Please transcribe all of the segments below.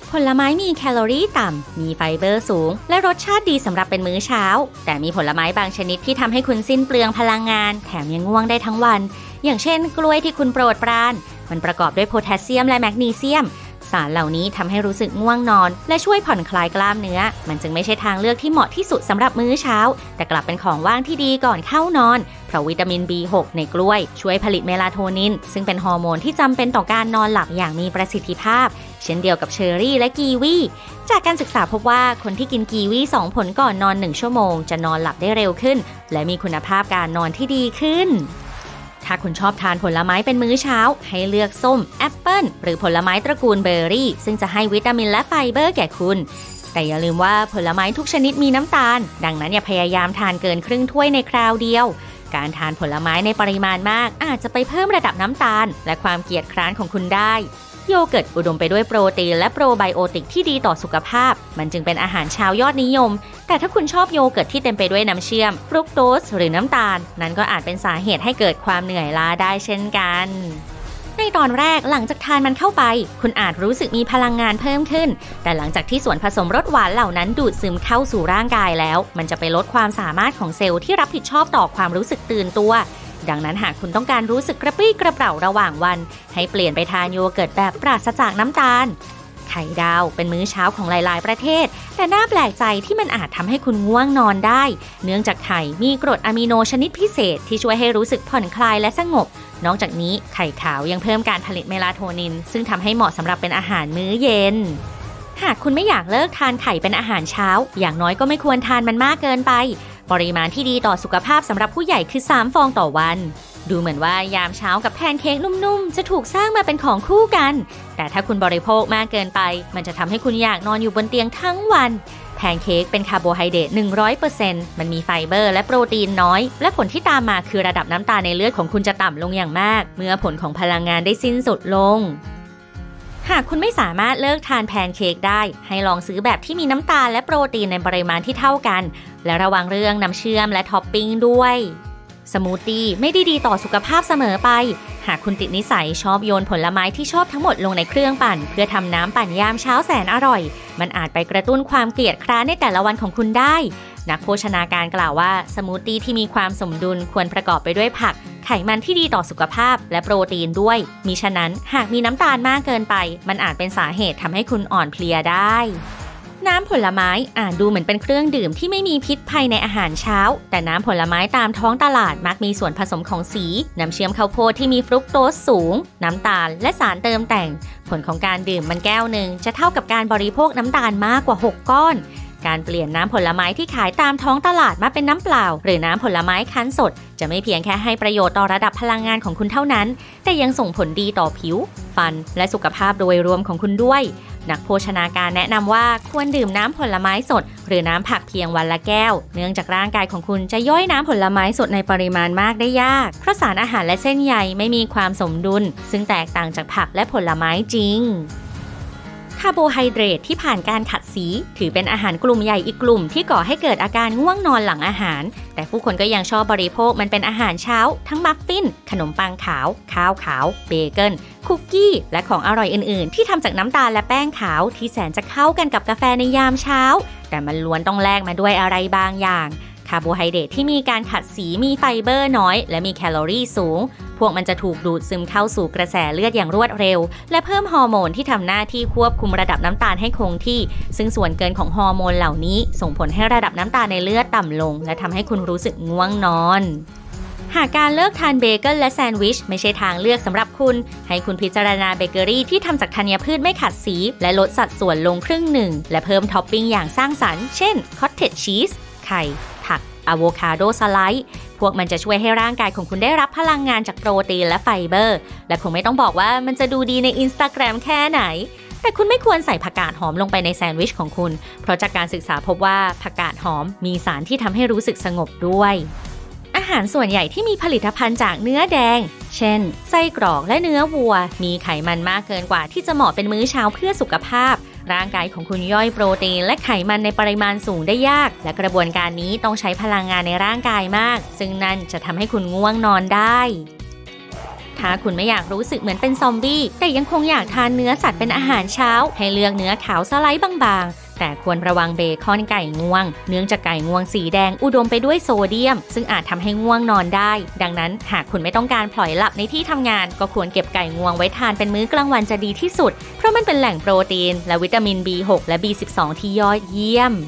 ผลไม้มีแคลอรี่ต่ำมีไฟเบอร์สูงและรสชาติดีสำหรับเป็นมื้อเช้าแต่มีผลไม้บางชนิดที่ทำให้คุณสิ้นเปลืองพลังงานแถมยังง่วงได้ทั้งวันอย่างเช่นกล้วยที่คุณโปรดปรานมันประกอบด้วยโพแทสเซียมและแมกนีเซียมสารเหล่านี้ทำให้รู้สึกง่วงนอนและช่วยผ่อนคลายกล้ามเนื้อมันจึงไม่ใช่ทางเลือกที่เหมาะที่สุดสำหรับมื้อเช้าแต่กลับเป็นของว่างที่ดีก่อนเข้านอนเพราะวิตามิน B6 ในกล้วยช่วยผลิตเมลาโทนินซึ่งเป็นฮอร์โมนที่จำเป็นต่อการนอนหลับอย่างมีประสิทธิภาพเช่นเดียวกับเชอร์รี่และกีวีจากการศึกษาพบว่าคนที่กินกีวี2ผลก่อนนอน1ชั่วโมงจะนอนหลับได้เร็วขึ้นและมีคุณภาพการนอนที่ดีขึ้นถ้าคุณชอบทานผลไม้เป็นมื้อเช้าให้เลือกส้มแอปเปิ้ลหรือผลไม้ตระกูลเบอร์รี่ซึ่งจะให้วิตามินและไฟเบอร์แก่คุณแต่อย่าลืมว่าผลไม้ทุกชนิดมีน้ำตาลดังนั้นอย่าพยายามทานเกินครึ่งถ้วยในคราวเดียวการทานผลไม้ในปริมาณมากอาจจะไปเพิ่มระดับน้ำตาลและความเกียจคร้านของคุณได้โยเกิร์ตอุดมไปด้วยโปรตีนและโปรไบโอติกที่ดีต่อสุขภาพมันจึงเป็นอาหารเช้ายอดนิยมแต่ถ้าคุณชอบโยเกิร์ตที่เต็มไปด้วยน้ำเชื่อมฟรุกโตสหรือน้ำตาลนั้นก็อาจเป็นสาเหตุให้เกิดความเหนื่อยล้าได้เช่นกันในตอนแรกหลังจากทานมันเข้าไปคุณอาจรู้สึกมีพลังงานเพิ่มขึ้นแต่หลังจากที่ส่วนผสมรสหวานเหล่านั้นดูดซึมเข้าสู่ร่างกายแล้วมันจะไปลดความสามารถของเซลล์ที่รับผิดชอบต่อความรู้สึกตื่นตัวดังนั้นหากคุณต้องการรู้สึกกระปรี้กระเปร่าระหว่างวันให้เปลี่ยนไปทานโยเกิร์ตแบบปราศจากน้ำตาลไข่ดาวเป็นมื้อเช้าของหลายๆประเทศแต่น่าแปลกใจที่มันอาจทำให้คุณง่วงนอนได้เนื่องจากไข่มีกรดอะมิโนชนิดพิเศษที่ช่วยให้รู้สึกผ่อนคลายและสงบนอกจากนี้ไข่ขาวยังเพิ่มการผลิตเมลาโทนินซึ่งทำให้เหมาะสำหรับเป็นอาหารมื้อเย็นหากคุณไม่อยากเลิกทานไข่เป็นอาหารเช้าอย่างน้อยก็ไม่ควรทานมันมากเกินไปปริมาณที่ดีต่อสุขภาพสำหรับผู้ใหญ่คือ3ฟองต่อวันดูเหมือนว่ายามเช้ากับแพนเค้กนุ่มๆจะถูกสร้างมาเป็นของคู่กันแต่ถ้าคุณบริโภคมากเกินไปมันจะทำให้คุณอยากนอนอยู่บนเตียงทั้งวันแพนเค้กเป็นคาร์โบไฮเดรต 100% มันมีไฟเบอร์และโปรตีนน้อยและผลที่ตามมาคือระดับน้ำตาลในเลือดของคุณจะต่ำลงอย่างมากเมื่อผลของพลังงานได้สิ้นสุดลงหากคุณไม่สามารถเลิกทานแพนเค้กได้ให้ลองซื้อแบบที่มีน้ำตาลและโปรตีนในปริมาณที่เท่ากันและระวังเรื่องน้ำเชื่อมและท็อปปิ้งด้วยสมูทตี้ไม่ได้ดีต่อสุขภาพเสมอไปหากคุณติดนิสัยชอบโยนผลไม้ที่ชอบทั้งหมดลงในเครื่องปั่นเพื่อทำน้ำปั่นยามเช้าแสนอร่อยมันอาจไปกระตุ้นความเกลียดคร้านในแต่ละวันของคุณได้นักโภชนาการกล่าวว่าสมูทตี้ที่มีความสมดุลควรประกอบไปด้วยผักไขมันที่ดีต่อสุขภาพและโปรตีนด้วยมิฉะนั้นหากมีน้ำตาลมากเกินไปมันอาจเป็นสาเหตุทำให้คุณอ่อนเพลียได้น้ำผลไม้อาจดูเหมือนเป็นเครื่องดื่มที่ไม่มีพิษภัยในอาหารเช้าแต่น้ำผลไม้ตามท้องตลาดมักมีส่วนผสมของสีน้ำเชื่อมข้าวโพดที่มีฟรุกโตสสูงน้ำตาลและสารเติมแต่งผลของการดื่มมันแก้วหนึ่งจะเท่ากับการบริโภคน้ำตาลมากกว่า6ก้อนการเปลี่ยนน้ำผลไม้ที่ขายตามท้องตลาดมาเป็นน้ำเปล่าหรือน้ำผลไม้คั้นสดจะไม่เพียงแค่ให้ประโยชน์ต่อระดับพลังงานของคุณเท่านั้นแต่ยังส่งผลดีต่อผิวฟันและสุขภาพโดยรวมของคุณด้วยนักโภชนาการแนะนำว่าควรดื่มน้ำผลไม้สดหรือน้ำผักเพียงวันละแก้วเนื่องจากร่างกายของคุณจะย่อยน้ำผลไม้สดในปริมาณมากได้ยากเพราะสารอาหารและเส้นใยไม่มีความสมดุลซึ่งแตกต่างจากผักและผลไม้จริงคาร์โบไฮเดรตที่ผ่านการขัดสีถือเป็นอาหารกลุ่มใหญ่อีกกลุ่มที่ก่อให้เกิดอาการง่วงนอนหลังอาหารแต่ผู้คนก็ยังชอบบริโภคมันเป็นอาหารเช้าทั้งมัฟฟินขนมปังขาวข้าวขาวเบเกิลคุกกี้และของอร่อยอื่นๆที่ทำจากน้ำตาลและแป้งขาวที่แสนจะเข้ากันกับกาแฟในยามเช้าแต่มันล้วนต้องแลกมาด้วยอะไรบางอย่างคาร์โบไฮเดรตที่มีการขัดสีมีไฟเบอร์น้อยและมีแคลอรี่สูงพวกมันจะถูกดูดซึมเข้าสู่กระแสเลือดอย่างรวดเร็วและเพิ่มฮอร์โมนที่ทำหน้าที่ควบคุมระดับน้ำตาลให้คงที่ซึ่งส่วนเกินของฮอร์โมนเหล่านี้ส่งผลให้ระดับน้ำตาลในเลือดต่ำลงและทำให้คุณรู้สึกง่วงนอนหากการเลิกทานเบเกิลและแซนด์วิชไม่ใช่ทางเลือกสำหรับคุณให้คุณพิจารณาเบเกอรี่ที่ทำจากธัญพืชไม่ขัดสีและลดสัดส่วนลงครึ่งหนึ่งและเพิ่มท็อปปิ้งอย่างสร้างสรรค์เช่นคอตเทจชีสไข่ผักอะโวคาโดสไลด์พวกมันจะช่วยให้ร่างกายของคุณได้รับพลังงานจากโปรตีนและไฟเบอร์และคงไม่ต้องบอกว่ามันจะดูดีใน Instagram แค่ไหนแต่คุณไม่ควรใส่ผักกาดหอมลงไปในแซนด์วิชของคุณเพราะจากการศึกษาพบว่าผักกาดหอมมีสารที่ทำให้รู้สึกสงบด้วยอาหารส่วนใหญ่ที่มีผลิตภัณฑ์จากเนื้อแดงเช่นไส้กรอกและเนื้อวัวมีไขมันมากเกินกว่าที่จะเหมาะเป็นมื้อเช้าเพื่อสุขภาพร่างกายของคุณย่อยโปรตีนและไขมันในปริมาณสูงได้ยากและกระบวนการนี้ต้องใช้พลังงานในร่างกายมากซึ่งนั่นจะทำให้คุณง่วงนอนได้ถ้าคุณไม่อยากรู้สึกเหมือนเป็นซอมบี้แต่ยังคงอยากทานเนื้อสัตว์เป็นอาหารเช้าให้เลือกเนื้อขาวสไลด์บางๆแต่ควรระวังเบคอนไก่งวงเนื่องจากไก่งวงสีแดงอุดมไปด้วยโซเดียมซึ่งอาจทำให้ง่วงนอนได้ดังนั้นหากคุณไม่ต้องการพลอยหลับในที่ทำงานก็ควรเก็บไก่งวงไว้ทานเป็นมื้อกลางวันจะดีที่สุดเพราะมันเป็นแหล่งโปรตีนและวิตามิน B6 และ B12 ที่ยอดเยี่ยม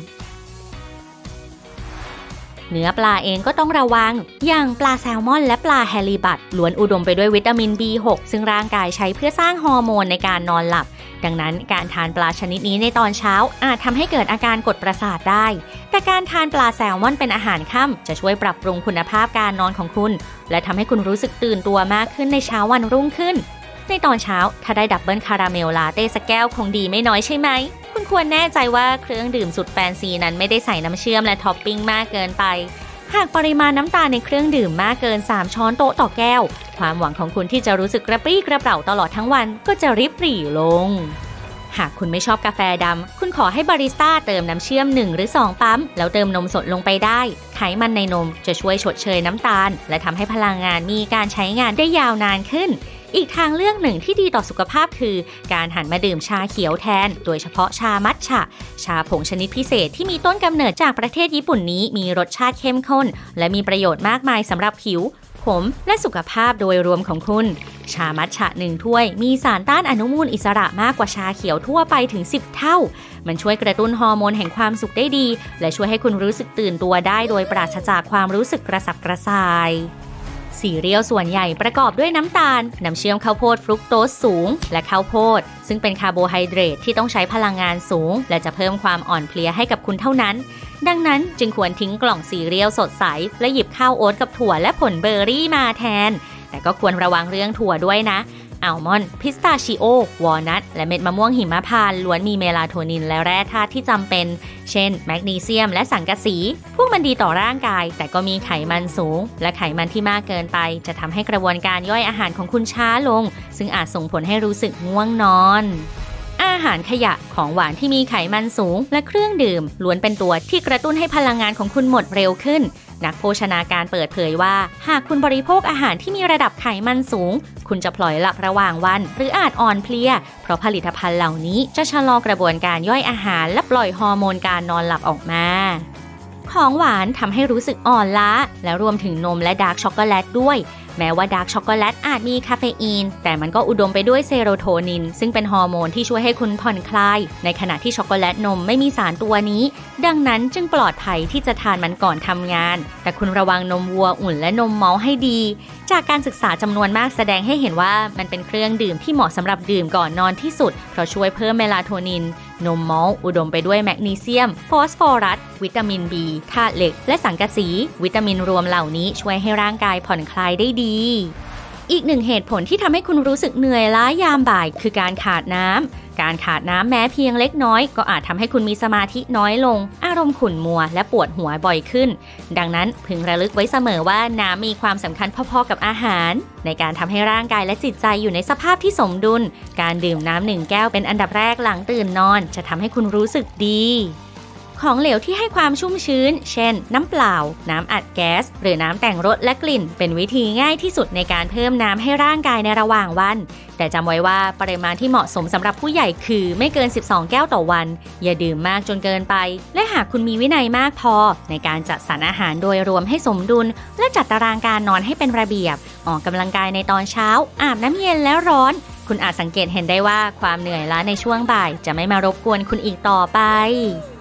เนื้อปลาเองก็ต้องระวังอย่างปลาแซลมอนและปลาแฮลิบัตล้วนอุดมไปด้วยวิตามิน B6 ซึ่งร่างกายใช้เพื่อสร้างฮอร์โมนในการนอนหลับดังนั้นการทานปลาชนิดนี้ในตอนเช้าอาจทำให้เกิดอาการกดประสาทได้แต่การทานปลาแซลมอนเป็นอาหารค่ำจะช่วยปรับปรุงคุณภาพการนอนของคุณและทำให้คุณรู้สึกตื่นตัวมากขึ้นในเช้าวันรุ่งขึ้นในตอนเช้าถ้าได้ดับเบิลคาราเมลลาเต้สักแก้วคงดีไม่น้อยใช่ไหมคุณควรแน่ใจว่าเครื่องดื่มสุดแฟนซีนั้นไม่ได้ใส่น้ำเชื่อมและท็อปปิ้งมากเกินไปหากปริมาณน้ำตาลในเครื่องดื่มมากเกิน3ช้อนโต๊ะต่อแก้วความหวังของคุณที่จะรู้สึกกระปรี้กระเปร่าตลอดทั้งวันก็จะริบหรี่ลงหากคุณไม่ชอบกาแฟดำคุณขอให้บาริสต้าเติมน้ำเชื่อม1หรือ2ปั๊มแล้วเติมนมสดลงไปได้ไขมันในนมจะช่วยชดเชยน้ำตาลและทำให้พลังงานมีการใช้งานได้ยาวนานขึ้นอีกทางเลือกหนึ่งที่ดีต่อสุขภาพคือการหันมาดื่มชาเขียวแทนโดยเฉพาะชามัทฉะชาผงชนิดพิเศษที่มีต้นกำเนิดจากประเทศญี่ปุ่นนี้มีรสชาติเข้มข้นและมีประโยชน์มากมายสำหรับผิวผมและสุขภาพโดยรวมของคุณชามัทฉะ1ถ้วยมีสารต้านอนุมูลอิสระมากกว่าชาเขียวทั่วไปถึง10เท่ามันช่วยกระตุ้นฮอร์โมนแห่งความสุขได้ดีและช่วยให้คุณรู้สึกตื่นตัวได้โดยปราศจากความรู้สึกกระสับกระส่ายซีเรียลส่วนใหญ่ประกอบด้วยน้ำตาลน้ำเชื่อมข้าวโพดฟรุกโตสสูงและข้าวโพดซึ่งเป็นคาร์โบไฮเดรตที่ต้องใช้พลังงานสูงและจะเพิ่มความอ่อนเพลียให้กับคุณเท่านั้นดังนั้นจึงควรทิ้งกล่องซีเรียลสดใสและหยิบข้าวโอ๊ตกับถั่วและผลเบอร์รี่มาแทนแต่ก็ควรระวังเรื่องถั่วด้วยนะอัลมอนด์พิสตาชิโอวอลนัทและเม็ดมะม่วงหิมพานต์ล้วนมีเมลาโทนินและแร่ธาตุที่จำเป็นเช่นแมกนีเซียมและสังกะสีพวกมันดีต่อร่างกายแต่ก็มีไขมันสูงและไขมันที่มากเกินไปจะทำให้กระบวนการย่อยอาหารของคุณช้าลงซึ่งอาจส่งผลให้รู้สึกง่วงนอนอาหารขยะของหวานที่มีไขมันสูงและเครื่องดื่มล้วนเป็นตัวที่กระตุ้นให้พลังงานของคุณหมดเร็วขึ้นนักโภชนาการเปิดเผยว่าหากคุณบริโภคอาหารที่มีระดับไขมันสูงคุณจะพลอยหลับระหว่างวันหรืออาจอ่อนเพลียเพราะผลิตภัณฑ์เหล่านี้จะชะลอกระบวนการย่อยอาหารและปล่อยฮอร์โมนการนอนหลับออกมาของหวานทำให้รู้สึกอ่อนล้าและรวมถึงนมและดาร์กช็อกโกแลตด้วยแม้ว่าดาร์กช็อกโกแลตอาจมีคาเฟอีนแต่มันก็อุดมไปด้วยเซโรโทนินซึ่งเป็นฮอร์โมนที่ช่วยให้คุณผ่อนคลายในขณะที่ช็อกโกแลตนมไม่มีสารตัวนี้ดังนั้นจึงปลอดภัยที่จะทานมันก่อนทำงานแต่คุณระวังนมวัวอุ่นและนมเมาส์ให้ดีจากการศึกษาจำนวนมากแสดงให้เห็นว่ามันเป็นเครื่องดื่มที่เหมาะสำหรับดื่มก่อนนอนที่สุดเพราะช่วยเพิ่มเมลาโทนินนมมอลต์อุดมไปด้วยแมกนีเซียมฟอสฟอรัสวิตามิน B ธาตุเหล็กและสังกะสีวิตามินรวมเหล่านี้ช่วยให้ร่างกายผ่อนคลายได้ดีอีกหนึ่งเหตุผลที่ทำให้คุณรู้สึกเหนื่อยล้ายามบ่ายคือการขาดน้ำการขาดน้ำแม้เพียงเล็กน้อยก็อาจทำให้คุณมีสมาธิน้อยลงอารมณ์ขุ่นมัวและปวดหัวบ่อยขึ้นดังนั้นพึงระลึกไว้เสมอว่าน้ำมีความสำคัญพอๆกับอาหารในการทำให้ร่างกายและจิตใจอยู่ในสภาพที่สมดุลการดื่มน้ำ1 แก้วเป็นอันดับแรกหลังตื่นนอนจะทำให้คุณรู้สึกดีของเหลวที่ให้ความชุ่มชื้นเช่นน้ำเปล่าน้ำอัดแก๊สหรือน้ำแต่งรสและกลิ่นเป็นวิธีง่ายที่สุดในการเพิ่มน้ำให้ร่างกายในระหว่างวันแต่จำไว้ว่าปริมาณที่เหมาะสมสำหรับผู้ใหญ่คือไม่เกิน12แก้วต่อวันอย่าดื่มมากจนเกินไปและหากคุณมีวินัยมากพอในการจัดสรรอาหารโดยรวมให้สมดุลและจัดตารางการนอนให้เป็นระเบียบออกกำลังกายในตอนเช้าอาบน้ำเย็นแล้วร้อนคุณอาจสังเกตเห็นได้ว่าความเหนื่อยล้าในช่วงบ่ายจะไม่มารบกวนคุณอีกต่อไป